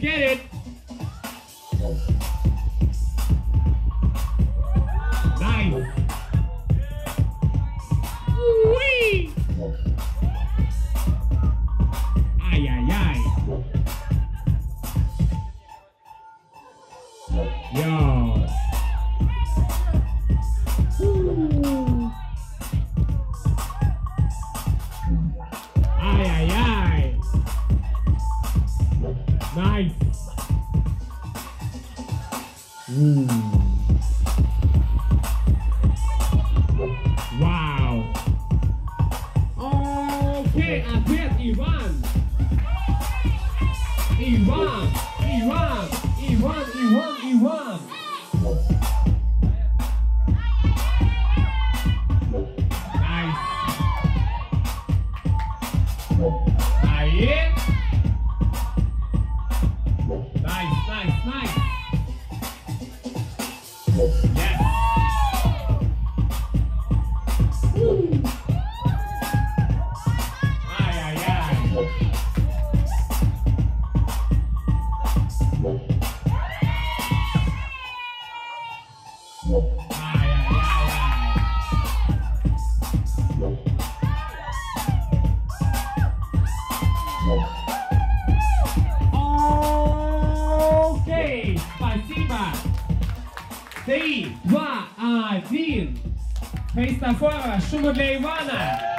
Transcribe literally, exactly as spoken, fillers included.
get it. Nice. Whee! Ay, ay, ay. Yo. Ay, ay, ay. Nice. Mm. Wow. Okay, atlet Ivan. Ivan, Ivan, Ivan, Ivan, Ivan. Nice. Ahí. Nice, nice, nice. Yes. Ay, ay, ay. Ay, ay, ay, ay. Окей, спасибо. Три, два, один. Христофора, шума для Ивана.